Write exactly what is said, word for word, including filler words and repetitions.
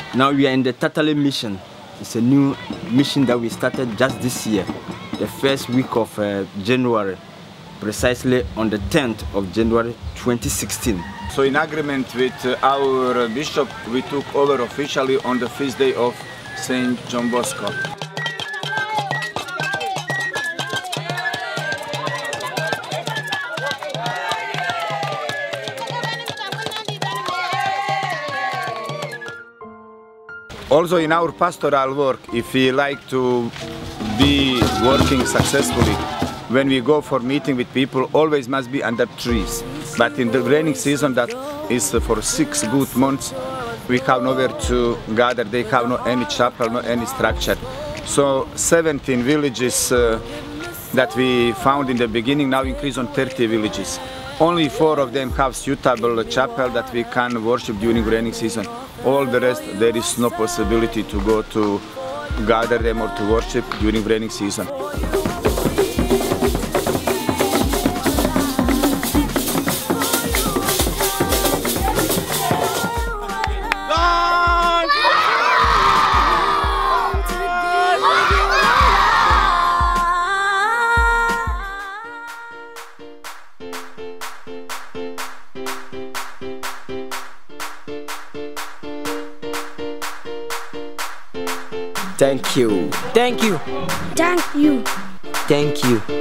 Now we are in the Tatale mission. It's a new mission that we started just this year, the first week of uh, January, precisely on the tenth of January twenty sixteen. So in agreement with uh, our bishop, we took over officially on the feast day of Saint Don Bosco. Also in our pastoral work, if we like to be working successfully, when we go for meeting with people, always must be under trees. But in the raining season, that is for six good months, we have nowhere to gather. They have no any chapel, no any structure. So seventeen villages uh, that we found in the beginning now increase on thirty villages. Only four of them have suitable chapel that we can worship during raining season. All the rest, there is no possibility to go to gather them or to worship during raining season. Thank you. Thank you. Thank you. Thank you.